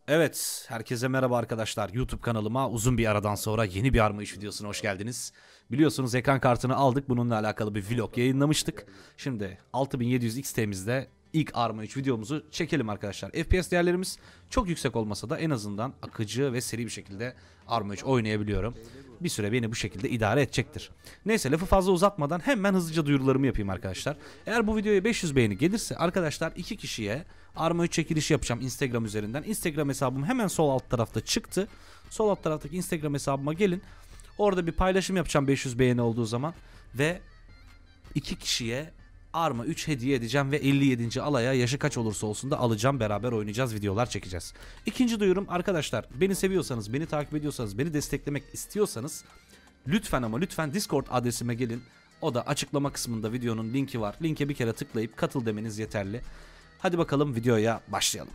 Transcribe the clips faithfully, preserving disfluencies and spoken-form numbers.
Evet, herkese merhaba arkadaşlar. YouTube kanalıma uzun bir aradan sonra yeni bir arma iş videosuna hoş geldiniz. Biliyorsunuz ekran kartını aldık. Bununla alakalı bir vlog yayınlamıştık. Şimdi altı bin yedi yüz X T'mizde ilk arma üç videomuzu çekelim arkadaşlar. F P S değerlerimiz çok yüksek olmasa da en azından akıcı ve seri bir şekilde arma üç oynayabiliyorum. Bir süre beni bu şekilde idare edecektir. Neyse, lafı fazla uzatmadan hemen hızlıca duyurularımı yapayım arkadaşlar. Eğer bu videoya beş yüz beğeni gelirse arkadaşlar iki kişiye arma üç çekilişi yapacağım Instagram üzerinden. Instagram hesabım hemen sol alt tarafta çıktı. Sol alt taraftaki Instagram hesabıma gelin. Orada bir paylaşım yapacağım beş yüz beğeni olduğu zaman. Ve iki kişiye arma üç hediye edeceğim ve elli yedinci alaya yaşı kaç olursa olsun da alacağım, beraber oynayacağız, videolar çekeceğiz. İkinci duyurum arkadaşlar, beni seviyorsanız, beni takip ediyorsanız, beni desteklemek istiyorsanız lütfen ama lütfen Discord adresime gelin. O da açıklama kısmında videonun linki var. Linke bir kere tıklayıp katıl demeniz yeterli. Hadi bakalım videoya başlayalım.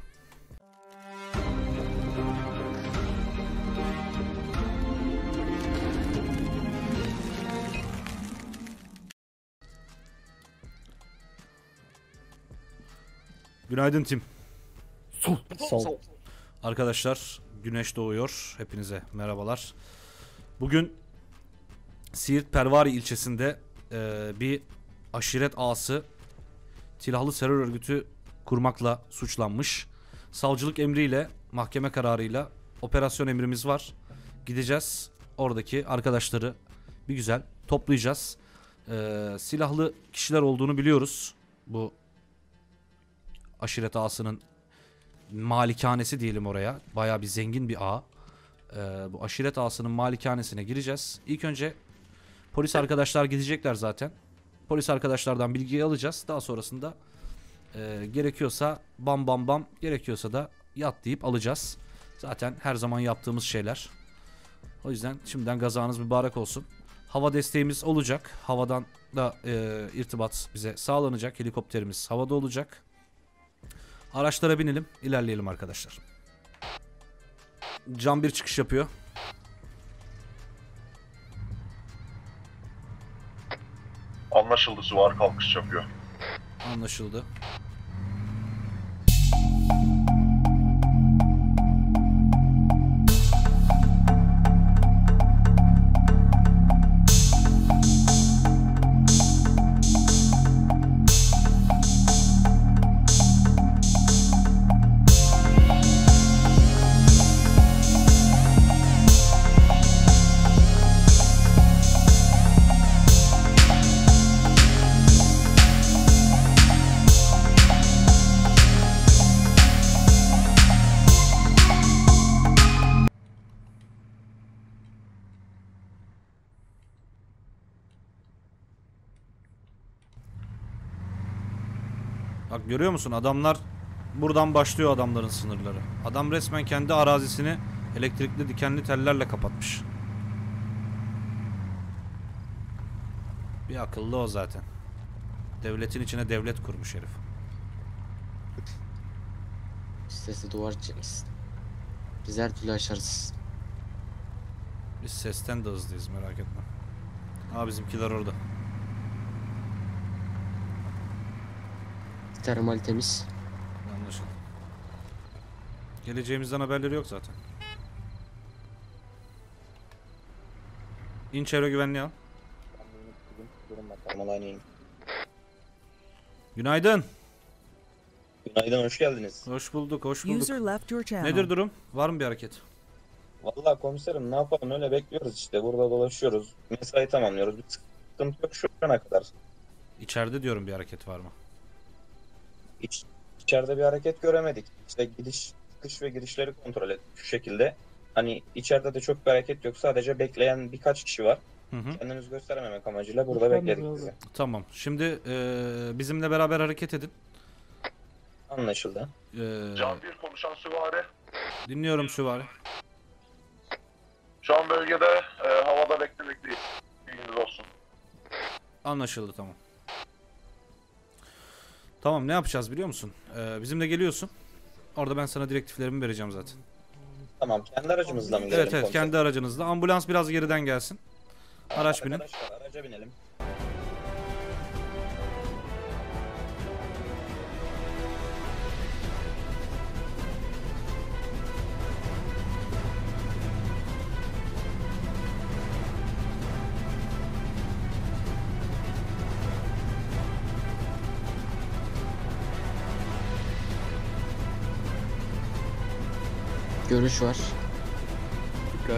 Günaydın Tim. Sol. Sol. Arkadaşlar, güneş doğuyor. Hepinize merhabalar. Bugün Siirt Pervari ilçesinde e, bir aşiret ağası silahlı terör örgütü kurmakla suçlanmış. Savcılık emriyle, mahkeme kararıyla operasyon emrimiz var. Gideceğiz, oradaki arkadaşları bir güzel toplayacağız. E, silahlı kişiler olduğunu biliyoruz. Bu aşiret ağasının malikanesi diyelim oraya. Bayağı bir zengin bir ağ. Ee, bu aşiret ağasının malikanesine gireceğiz. İlk önce polis arkadaşlar gidecekler zaten. Polis arkadaşlardan bilgiyi alacağız. Daha sonrasında e, gerekiyorsa bam bam bam, gerekiyorsa da yat deyip alacağız. Zaten her zaman yaptığımız şeyler. O yüzden şimdiden gazanız mübarek olsun. Hava desteğimiz olacak. Havadan da e, irtibat bize sağlanacak. Helikopterimiz havada olacak. Araçlara binelim, ilerleyelim arkadaşlar. Can bir çıkış yapıyor. Anlaşıldı, süvari kalkış yapıyor. Anlaşıldı. Bak, görüyor musun? Adamlar buradan başlıyor, adamların sınırları. Adam resmen kendi arazisini elektrikli dikenli tellerle kapatmış. Bir akıllı o zaten. Devletin içine devlet kurmuş herif. Sesi duvar çekmişsin. Biz her türlü aşarız. Biz sesten de hızlıyız, merak etme. Aa, bizimkiler orada. Termal temiz. Anlaşıldı. Geleceğimizden haberleri yok zaten. İn, çevre güvenliği al. Günaydın. Günaydın, hoş geldiniz. Hoş bulduk, hoş bulduk. User left your channel. Nedir durum? Var mı bir hareket? Vallahi komiserim, ne yapalım, öyle bekliyoruz işte, burada dolaşıyoruz. Mesai tamamlıyoruz, bir sıkıntı yok şu ana kadar. İçeride diyorum, bir hareket var mı? Hiç içeride bir hareket göremedik. İşte gidiş, çıkış ve girişleri kontrol ettik şu şekilde. Hani içeride de çok bir hareket yok, sadece bekleyen birkaç kişi var. Hı hı. Kendinizi gösterememek amacıyla burada bekledik bizi. Tamam. Şimdi e, bizimle beraber hareket edin. Anlaşıldı. E, Can bir konuşan süvari. dinliyorum süvari. Şu an bölgede e, havada beklemekteyiz. Bilginiz olsun. Anlaşıldı, tamam. Tamam, ne yapacağız biliyor musun? E, bizimle geliyorsun. Orada ben sana direktiflerimi vereceğim zaten. Tamam, kendi aracımızla mı gelelim? Evet evet, komiserim? kendi aracınızla. Ambulans biraz geriden gelsin. Araç binin. Arkadaşlar, araca binelim. Görüş var. Dikkat.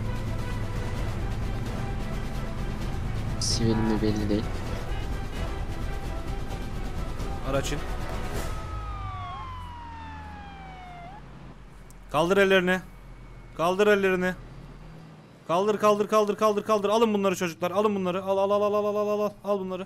Sivil mi belli değil. Araç in. Kaldır ellerini. Kaldır ellerini. Kaldır kaldır kaldır kaldır kaldır. Alın bunları çocuklar. Alın bunları. Al al al al al al al al. Al bunları.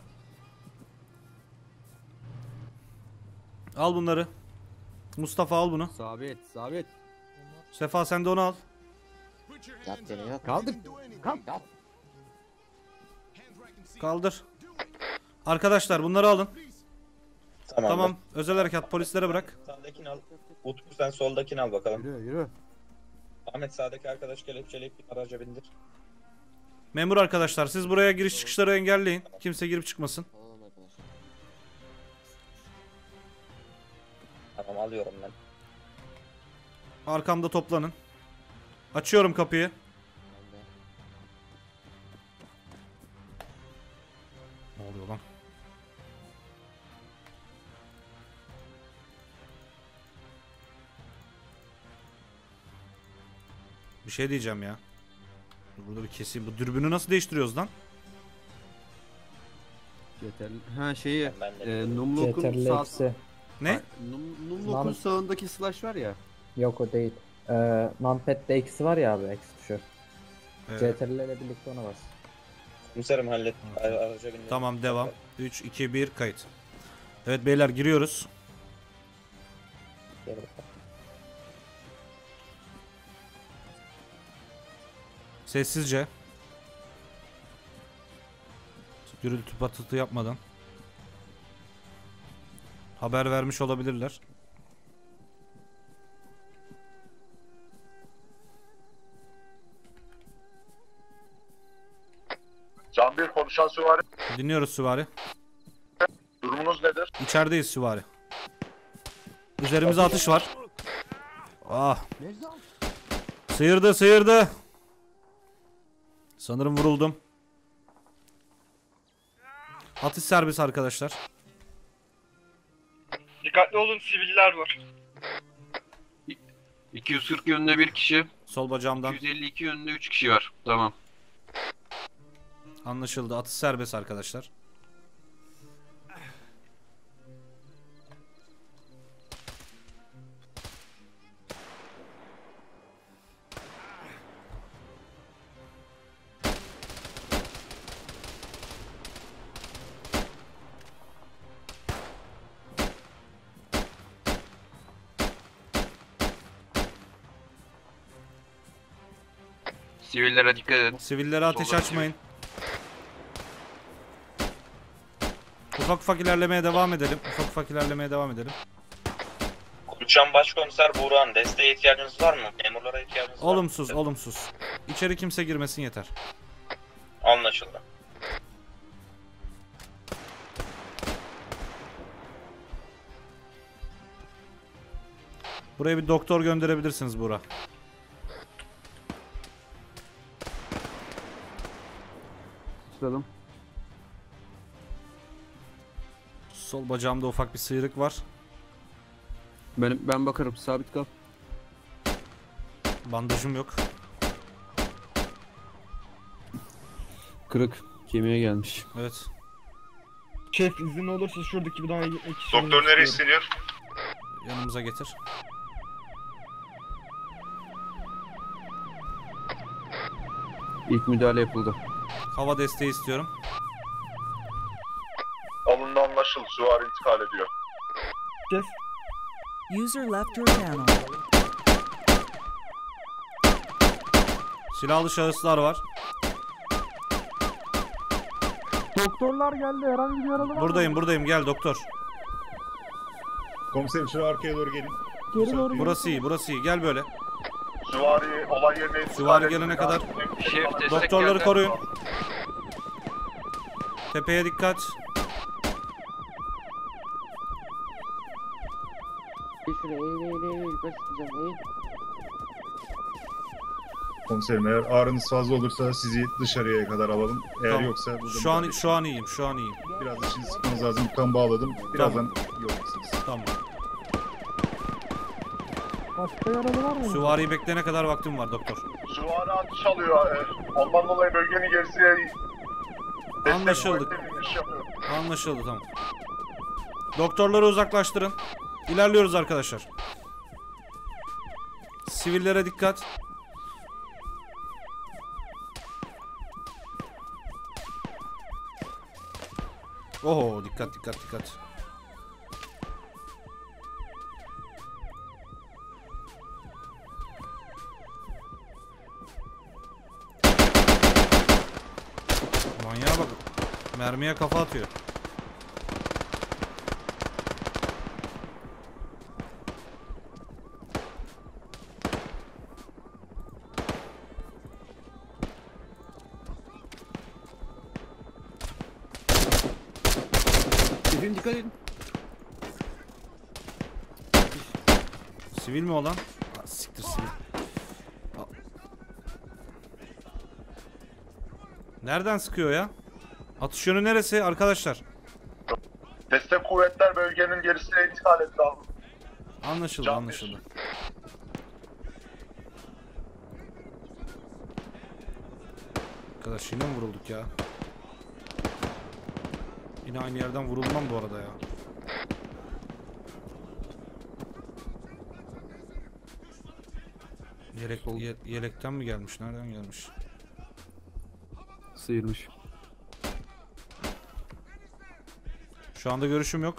Al bunları. Mustafa al bunu. Sabit, sabit. Sefa sen de onu al. Yap gene yap. Kaldır. Kalk. Yap. Kaldır. Arkadaşlar bunları alın. Tamam. Tamam. Özel harekat polislere bırak. Sağdakini al. Utku sen soldakini al bakalım. Yürü, yürü. Ahmet sağdaki arkadaş kelepçeleyip bir araca bindir. Memur arkadaşlar siz buraya giriş çıkışları engelleyin. Kimse girip çıkmasın. Alalım arkadaşlar. Tamam alıyorum ben. Arkamda toplanın. Açıyorum kapıyı. Ben de. Ne oluyor lan? Bir şey diyeceğim ya. Burada bir keseyim. Bu dürbünü nasıl değiştiriyoruz lan? Yeterli. Ha şeyi, Ben de e, Numlock'un Yeterli sağ... Ne? eksi. Hayır, Num, Numlock'un Lan- sağındaki slash var ya. Yok o değil. Ee, Numpad'de eksi var ya abi, eksi tuşu. Ee, C T R L ile birlikte ona bas. Komiserim hallet. Ara- Araca bindir. tamam devam. üç, iki, bir kayıt. Evet beyler giriyoruz. Geri bakalım. Sessizce. Gürültü patırtı yapmadan. Haber vermiş olabilirler. Can bir konuşan süvari. Dinliyoruz süvari. Durumunuz nedir? İçerideyiz süvari. Üzerimize atış var. Ah. Sıyırdı sıyırdı. Sanırım vuruldum. Atış serbest arkadaşlar. Dikkatli olun, siviller var. iki yüz kırk yönünde bir kişi, Sol bacağımdan. iki yüz elli iki yönünde üç kişi var. Tamam. Anlaşıldı. Atış serbest arkadaşlar. Sivillere dikkat edin. Sivillere ateş Soldan açmayın. Ufak ufak ilerlemeye devam edelim. Ufak ufak ilerlemeye devam edelim. Konuşan başkomiser Buğra'nın desteğe ihtiyacınız var mı? Memurlara ihtiyacınız var mı? Olumsuz, olumsuz. İçeri kimse girmesin yeter. Anlaşıldı. Buraya bir doktor gönderebilirsiniz Buğra. Sıçradım. Sol bacağımda ufak bir sıyrık var. Ben, ben bakarım. Sabit kal. Bandajım yok. Kırık. Kemiğe gelmiş. Evet. Şef izin olursa şuradaki bir daha iki Doktor nereye isteniyor? Yanımıza getir. İlk müdahale yapıldı. Hava desteği istiyorum. Alındı anlaşıldı. Süvari intikal ediyor. Şef, User left your channel. Silahlı şahıslar var. doktorlar geldi. Herhangi bir yaralı var mı? Buradayım, buradayım. Gel doktor. Komiserim şöyle arkaya doğru gelin. Geri doğru gel. Burası iyi, burası iyi. Gel böyle. Süvari olay yerine intikal Süvari ediyor. gelene kadar Şef destek doktorları geldi. koruyun. Tepeye dikkat. Bir şuraya eğil eğil eğil. Yukarı çıkacağım eğil. Komiserim eğer ağrınız fazla olursa sizi dışarıya kadar alalım. Eğer Tamam. yoksa burada Şu an müdahale şu an iyiyim, şu an iyiyim. edin. Biraz dişinizi sıkmanız lazım. Kan bağladım. Birazdan iyi olacaksınız. Tamam. Başka yaralı var mı? Süvariyi bekleyene kadar vaktim var doktor. Süvari atış alıyor. E, ondan dolayı bölgenin gerisine destek Anlaşıldı. kuvvetleri iniş yapıyor. Anlaşıldı, tamam. Doktorları uzaklaştırın. İlerliyoruz arkadaşlar. Sivillere dikkat. Oho, dikkat dikkat dikkat. Manyağa bak. Mermiye kafa atıyor. Şefim dikkat edin. Sivil mi olan? Ha, siktir sivil. Ha. Nereden sıkıyor ya? Atış yönü neresi arkadaşlar? Destek kuvvetler bölgenin gerisine intikal etti abi. Anlaşıldı, Can anlaşıldı. Arkadaş yine mi vurulduk ya? Yine aynı yerden vurulmam bu arada ya. Yelek, ye- yelekten mi gelmiş? Nereden gelmiş? Sıyırmış. Şu anda görüşüm yok.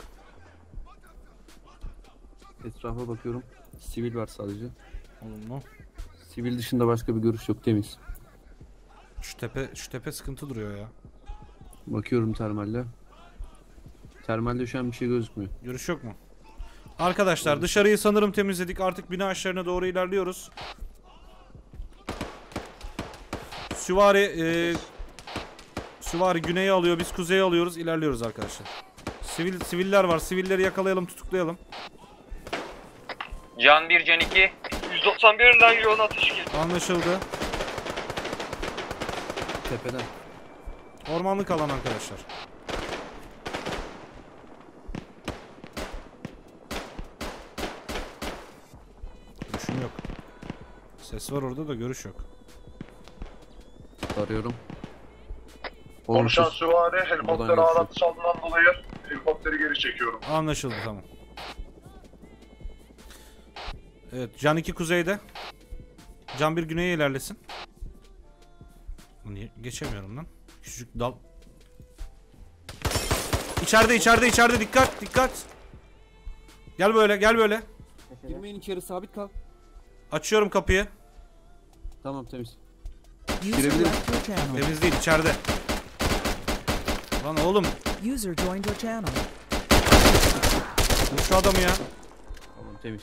Etrafa bakıyorum. Sivil var sadece. Olumlu. Sivil dışında başka bir görüş yok, temiz. Şu tepe, şu tepe sıkıntı duruyor ya. Bakıyorum termalle. Termalde şu an bir şey gözükmüyor. Görüş yok mu? Arkadaşlar dışarıyı sanırım temizledik. Artık bina işlerine doğru ilerliyoruz. Süvari e, Süvari güneye alıyor. Biz kuzeye alıyoruz. İlerliyoruz arkadaşlar. Sivil siviller var. Sivilleri yakalayalım, tutuklayalım. Can bir, Can iki. yüz doksan birden yoğun atışı geliyor. Anlaşıldı. Tepeden. Ormanlık alan arkadaşlar. Görüşüm yok. Ses var orada da görüş yok. Arıyorum. Konuşan Olumsuz. süvari helikopter Buradan ağır görüşüm. atış aldığından dolayı helikopteri geri çekiyorum. Anlaşıldı, tamam. Evet, Can iki kuzeyde. Can bir güneye ilerlesin. Niye geçemiyorum lan? Küçücük dal. İçeride içeride içeride dikkat dikkat. Gel böyle gel böyle. Girmeyin içeri, sabit kal. Açıyorum kapıyı. Tamam, temiz. User Girebilirim. left your channel. Temiz değil, içeride. Lan oğlum, User joined your channel. vur şu adamı ya. Tamam, temiz.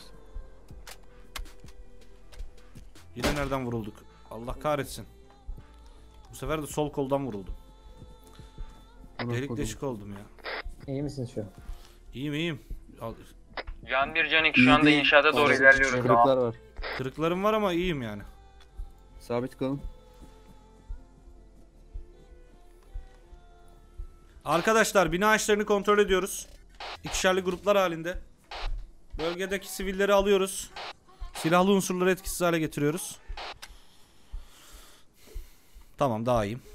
Yine nereden vurulduk? Allah kahretsin. Bu sefer de sol koldan vuruldum. Delik deşik oldum ya. İyi misin şu an? İyiyim iyiyim. Al- Can bir, Can iki şu anda inşaata doğru Orası ilerliyoruz. Kırıklar var. Kırıklarım var ama iyiyim yani. Sabit kalın. Arkadaşlar bina işlerini kontrol ediyoruz. İkişerli gruplar halinde. Bölgedeki sivilleri alıyoruz. Silahlı unsurları etkisiz hale getiriyoruz. Tamam, daha iyiyim.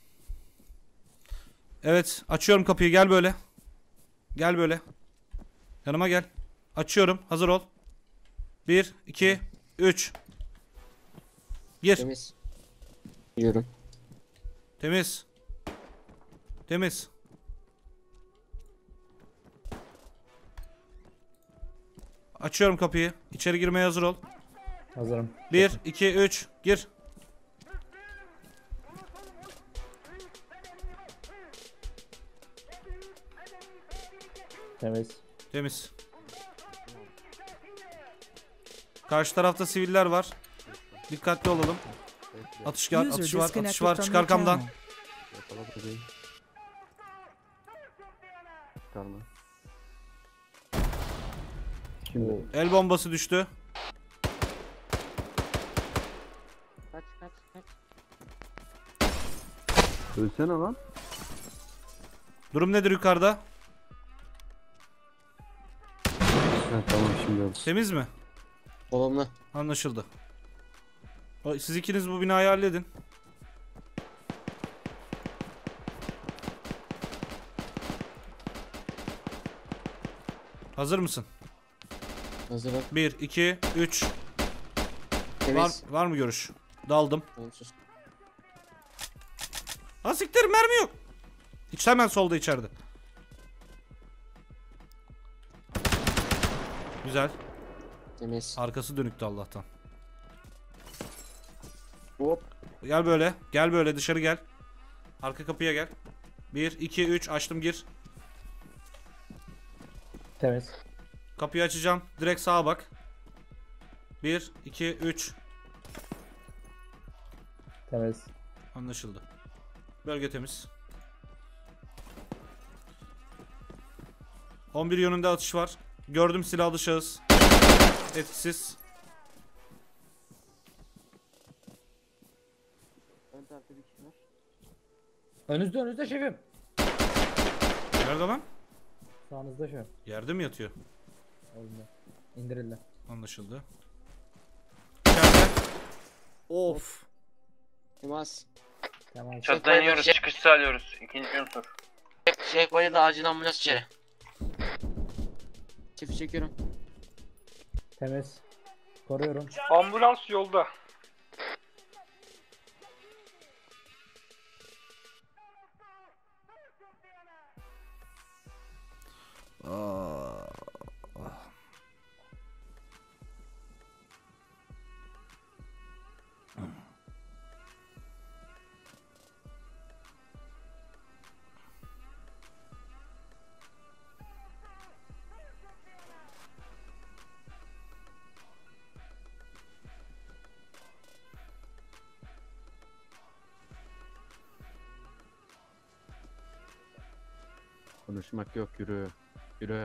Evet, açıyorum kapıyı, gel böyle. Gel böyle. Yanıma gel. Açıyorum, hazır ol. bir, iki, üç. Gir. Temiz. Yürü. Temiz. Temiz. Açıyorum kapıyı. İçeri girmeye hazır ol. Hazırım. bir, iki, üç. Gir. Temiz. Temiz. Karşı tarafta siviller var. Dikkatli olalım. Atış, var, User atış var, atış disconnected var. from Çıkar your kamdan. channel. Yakala burayı. Çıkarma. Şimdi El bombası düştü. Kaç kaç kaç. ölsene lan. Durum nedir yukarıda? Ha, tamam, şimdi oldu. Temiz mi? Olumlu. Anlaşıldı. O- Siz ikiniz bu binayı halledin. Hazır mısın? Hazırım. bir, iki, üç. Var, Temiz. var mı görüş? Daldım. Olumsuz. Ha siktir, mermi yok. Hiç hemen solda içeride. Güzel. Temiz. Arkası dönüktü Allah'tan. Hop. Gel böyle. Gel böyle dışarı gel. Arka kapıya gel. bir, iki, üç açtım gir. Temiz. Kapıyı açacağım. Direkt sağa bak. bir, iki, üç. Temiz. Anlaşıldı. Bölge temiz. on bir yönünde atış var. Gördüm silahlı şahıs. Etkisiz. Ön tarafta bir kişi var. Önünüzde önünüzde şefim. Nerede lan? Sağınızda şefim. Yerde mi yatıyor? Önünde. İndirildi. Anlaşıldı. İçeride. Of. Temiz. Tamam. Çatıdan iniyoruz, çıkış sağlıyoruz. İkinci unsur. Şey bayıldı, acil ambulans içeri. Çift çekiyorum. Temiz. Koruyorum. Ambulans yolda. Konuşmak yok, yürü. Yürü.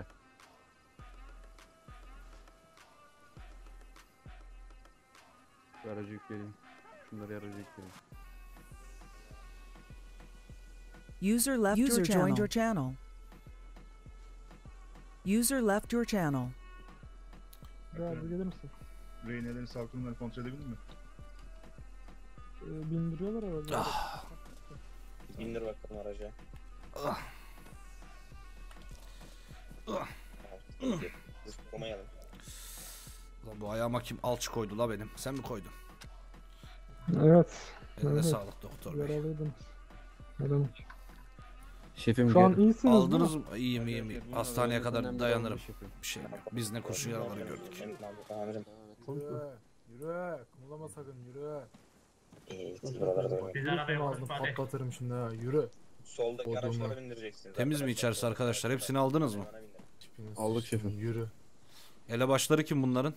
Şu aracı yükleyelim. Şunları aracı yükleyelim. User left User your joined your channel. User left your channel. Abi gelir misin? Rehinelerin sağ kolunları kontrol edebildin mi? Ee, bindiriyorlar herhalde. Ah. İndir bakalım araca. Ah. Ah. Zıplamayalım. Lan bu ayağıma kim alçı koydu la benim? Sen mi koydun? Evet. Eline Evet. sağlık doktor bey. Yaralıydım. Ne demek? Şefim Şu an gel. iyisiniz Aldınız değil mi? mı? İyiyim iyiyim. iyiyim. Hastaneye kadar dayanırım. Bir şey. Biz ne kurşun yaraları gördük. Amirim. Yürü, yürü. Kımıldama sakın, yürü. İyi, siz buralara doğru. Yürü, ağzını patlatırım şimdi ha, yürü. Soldaki Odunla. araçlara bindireceksiniz. Temiz mi içerisi arkadaşlar? Hepsini aldınız mı? Tipiniz Aldık sıçtım, şefim. Yürü. Elebaşları kim bunların?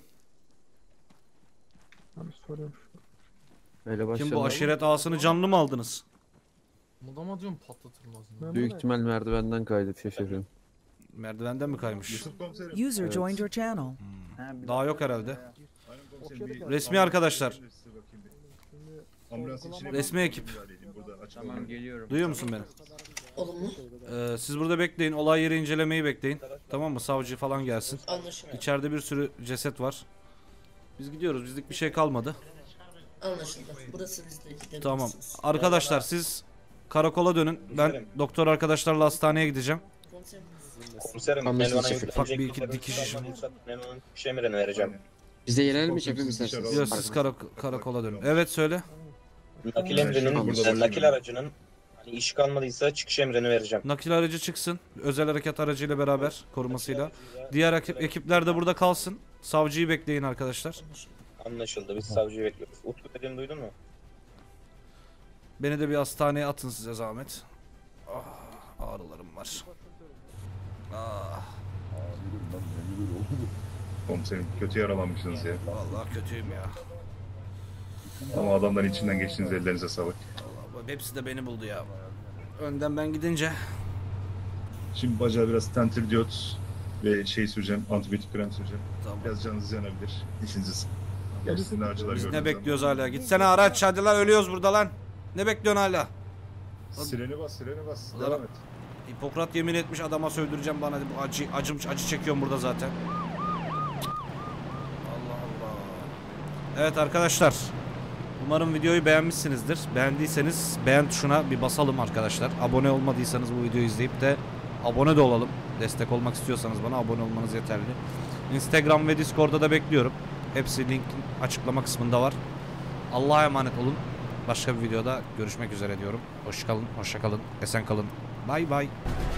Abi soruyorum. Öyle Kim başlayalım. bu aşiret ağasını canlı mı aldınız? Kımıldama diyorum, patlatırım ağzını. Büyük ihtimal merdivenden kaydı şefim. Merdivenden mi kaymış? Yusuf komiserim. User Evet. joined your channel. Hmm. Daha yok herhalde. Aynen komiserim. Bir- Resmi arkadaşlar. Size bakayım bir. Ambulans içine Resmi ekip. Burada açık tamam, geliyorum. Duyuyor musun beni? Ee, siz burada bekleyin. Olay yeri incelemeyi bekleyin. Tamam mı? Savcı falan gelsin. Anlaşıldı. İçeride bir sürü ceset var. Biz gidiyoruz. Bizlik bir şey kalmadı. Anlaşıldı. Burası bizde. Gidebilirsiniz. Tamam. Arkadaşlar siz karakola dönün. Ben doktor arkadaşlarla hastaneye gideceğim. Komiserim. Komiserim, Anlaşıldı Elvan'a şefim. yüklenecek Ufak bir iki tutarı dikiş işi. tutarsanız Elvan'ın dikiş emirini vereceğim. Biz de gelelim mi Korkunç şefim bir isterseniz? dışarı Yok siz karak- karakola dönün. Evet söyle. Nakil emrinin, Burada yani bakayım nakil ben. aracının hani iş kalmadıysa çıkış emrini vereceğim. Nakil aracı çıksın. Özel harekat aracıyla beraber korumasıyla. Diğer ekip, ekipler de burada kalsın. Savcıyı bekleyin arkadaşlar. Anlaşıldı. Biz savcıyı bekliyoruz. Utku dediğimi duydun mu? Beni de bir hastaneye atın size zahmet. Ah, ağrılarım var. Ah, Komiserim kötü yaralanmışsınız ya. vallahi kötüyüm ya. Ama adamların içinden geçtiniz, ellerinize sağlık. Vallahi hepsi de beni buldu ya. Önden ben gidince. Şimdi bacağa biraz tentridiyot ve şey süreceğim, antibiyotik krem süreceğim. Tamam. Biraz canınız yanabilir, dişinizi sıkın. Gerçi sizin de acılar Biz gördünüz ne bekliyoruz hala? Gitsene araç, hadi lan, ölüyoruz burada lan. Ne bekliyorsun hala? ama. Sireni bas, sireni bas. Ulan- Devam et. Hipokrat yemin etmiş adama söldüreceğim bana. Bu acı, acım, acı çekiyorum burada zaten. Allah Allah. Evet arkadaşlar. Umarım videoyu beğenmişsinizdir. Beğendiyseniz beğen tuşuna bir basalım arkadaşlar. Abone olmadıysanız bu videoyu izleyip de abone de olalım. Destek olmak istiyorsanız bana abone olmanız yeterli. Instagram ve Discord'da da bekliyorum. Hepsi linkin açıklama kısmında var. Allah'a emanet olun. Başka bir videoda görüşmek üzere diyorum. Hoşça kalın, hoşça kalın, esen kalın. Bay bay.